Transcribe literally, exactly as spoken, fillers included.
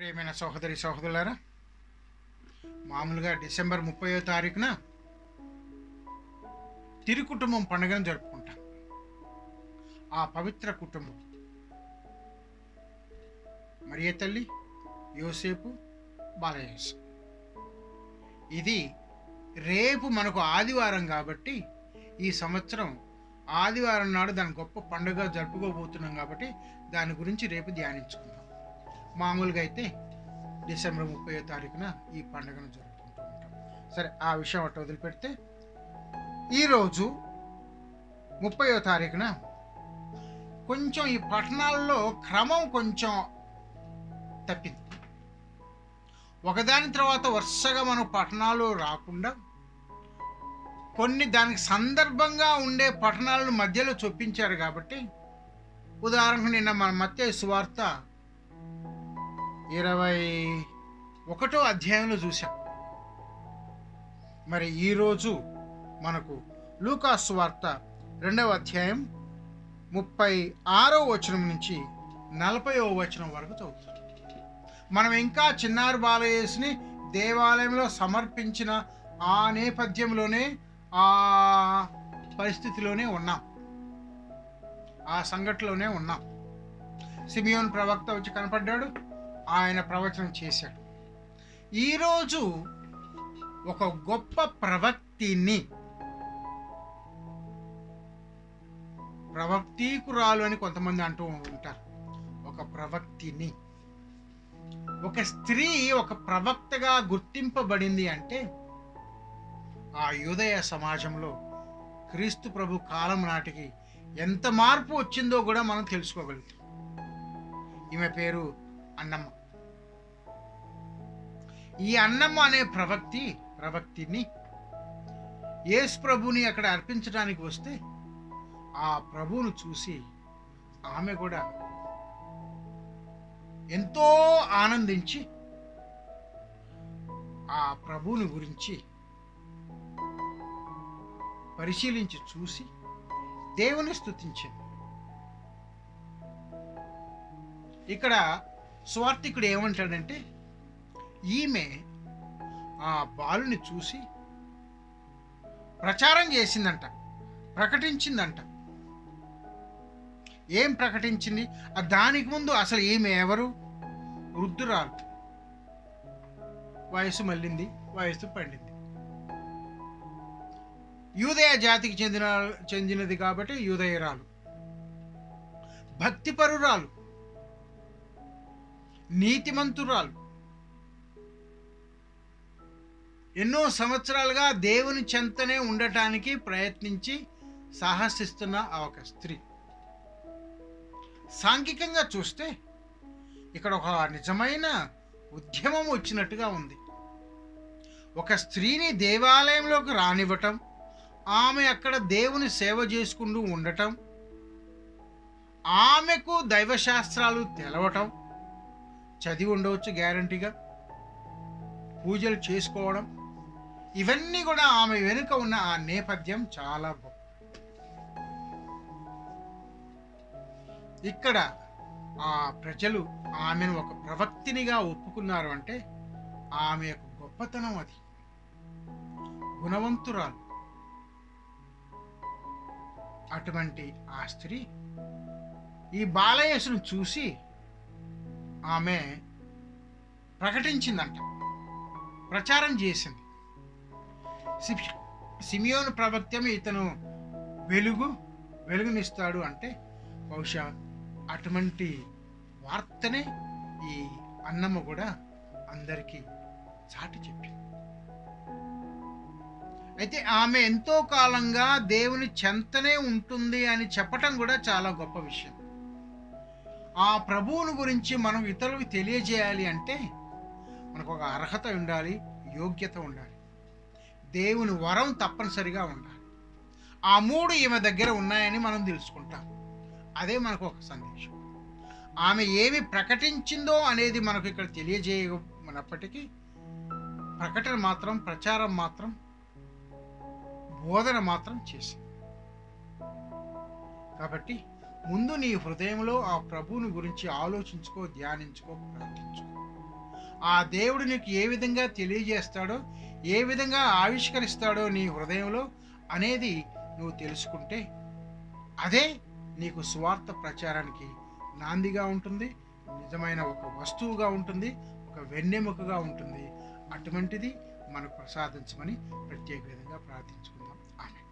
ప్రియమైన సహోదరి సహోదరులారా, మామూలుగా డిసెంబర్ ముప్పయో తారీఖున తిరు కుటుంబం పండుగను జరుపుకుంటాం. ఆ పవిత్ర కుటుంబం మరియ తల్లి, యోసేపు, బాలయేసు. ఇది రేపు మనకు ఆదివారం కాబట్టి ఈ సంవత్సరం ఆదివారం నాడు దాని గొప్ప పండుగ జరుపుకోబోతున్నాం కాబట్టి దాని గురించి రేపు ధ్యానించుకుందాం. మామూలుగా అయితే డిసెంబర్ ముప్పయో తారీఖున ఈ పండుగను జరుపుకుంటూ ఉంటాం. సరే, ఆ విషయం అట్ట వదిలిపెడితే ఈరోజు ముప్పయో తారీఖున కొంచెం ఈ పట్టణాల్లో క్రమం కొంచెం తప్పింది. ఒకదాని తర్వాత వరుసగా మనం పట్టణాలు రాకుండా కొన్ని దానికి సందర్భంగా ఉండే పట్టణాలను మధ్యలో చొప్పించారు కాబట్టి, ఉదాహరణకు నిన్న మన మత్తయి సువార్త ఇరవై ఒకటో అధ్యాయంలో చూసాం. మరి ఈరోజు మనకు లూకా సువార్త రెండవ అధ్యాయం ముప్పై ఆరో వచనం నుంచి నలభైవ వచనం వరకు చదువుతాం. మనం ఇంకా చిన్నారి బాలయేసుని దేవాలయంలో సమర్పించిన ఆ నేపథ్యంలోనే, ఆ పరిస్థితిలోనే ఉన్నాం, ఆ సంఘటనలోనే ఉన్నాం. సిమియోను ప్రవక్త వచ్చి కనపడ్డాడు, ఆయన ప్రవచనం చేశాడు. ఈరోజు ఒక గొప్ప ప్రవక్తిని, ప్రవక్తీకురాలు అని కొంతమంది అంటూ ఉంటారు, ఒక ప్రవక్తిని, ఒక స్త్రీ ఒక ప్రవక్తగా గుర్తింపబడింది అంటే ఆ యూదయ సమాజంలో క్రీస్తు ప్రభు కాలం నాటికి ఎంత మార్పు వచ్చిందో కూడా మనం తెలుసుకోగలుగుతాం. ఈమె పేరు అన్నమ్మ. ఈ అన్నమ్మ అనే ప్రవక్తి ప్రవక్తిని యేసు ప్రభుని అక్కడ అర్పించడానికి వస్తే ఆ ప్రభువును చూసి ఆమె కూడా ఎంతో ఆనందించి ఆ ప్రభువుని గురించి పరిశీలించి చూసి దేవుని స్తుతించింది. ఇక్కడ స్వార్థికుడు ఏమంటాడంటే, ఈమె ఆ బాలుని చూసి ప్రచారం చేసిందంట, ప్రకటించిందంట. ఏం ప్రకటించింది? దానికి ముందు అసలు ఈమె ఎవరు? వృద్ధురాలు, వయసు మళ్ళింది, వయసు పండింది, యూదయ జాతికి చెందిన చెందినది కాబట్టి యూదయరాలు, భక్తిపరురాలు, నీతిమంతురాలు, ఎన్నో సంవత్సరాలుగా దేవుని చెంతనే ఉండటానికి ప్రయత్నించి సాహసిస్తున్న ఒక స్త్రీ. సాంఘికంగా చూస్తే ఇక్కడ ఒక నిజమైన ఉద్యమం వచ్చినట్టుగా ఉంది. ఒక స్త్రీని దేవాలయంలోకి రానివ్వటం, ఆమె అక్కడ దేవుని సేవ చేసుకుంటూ ఉండటం, ఆమెకు దైవశాస్త్రాలు తెలవటం, చదివి ఉండవచ్చు గ్యారంటీగా, పూజలు చేసుకోవడం, ఇవన్నీ కూడా ఆమె వెనుక ఉన్న ఆ నేపథ్యం చాలా గొప్ప. ఇక్కడ ఆ ప్రజలు ఆమెను ఒక ప్రవక్తినిగా ఒప్పుకున్నారు అంటే ఆమె యొక్క గొప్పతనం అది. గుణవంతురాలు. అటువంటి ఆ స్త్రీ ఈ బాలయేసును చూసి ఆమె ప్రకటించిందంట, ప్రచారం చేసింది. సిమియోను ప్రవక్తం ఇతను వెలుగు వెలుగునిస్తాడు అంటే బహుశా అటువంటి వార్తనే ఈ అన్నమ్మ కూడా అందరికీ చాటి చెప్పింది. అయితే ఆమె ఎంతో కాలంగా దేవుని చెంతనే ఉంటుంది అని చెప్పటం కూడా చాలా గొప్ప విషయం. ఆ ప్రభువుని గురించి మనం ఇతరులకు తెలియజేయాలి అంటే మనకు ఒక అర్హత ఉండాలి, యోగ్యత ఉండాలి, దేవుని వరం తప్పనిసరిగా ఉండాలి. ఆ మూడు ఈమె దగ్గర ఉన్నాయని మనం తెలుసుకుంటాం. అదే మనకు ఒక సందేశం. ఆమె ఏమి ప్రకటించిందో అనేది మనకు ఇక్కడ తెలియజేయనప్పటికీ ప్రకటన మాత్రం, ప్రచారం మాత్రం, బోధన మాత్రం చేసింది. కాబట్టి ముందు నీ హృదయంలో ఆ ప్రభువుని గురించి ఆలోచించుకో, ధ్యానించుకో, ప్రార్థించుకో. ఆ దేవుడు నీకు ఏ విధంగా తెలియజేస్తాడో, ఏ విధంగా ఆవిష్కరిస్తాడో నీ హృదయంలో అనేది నువ్వు తెలుసుకుంటే, అదే నీకు సువార్త ప్రచారానికి నాందిగా ఉంటుంది, నిజమైన ఒక వస్తువుగా ఉంటుంది, ఒక వెన్నెముకగా ఉంటుంది. అటువంటిది మనకు ప్రసాదించమని ప్రత్యేక విధంగా ప్రార్థించుకుందాం. ఆమె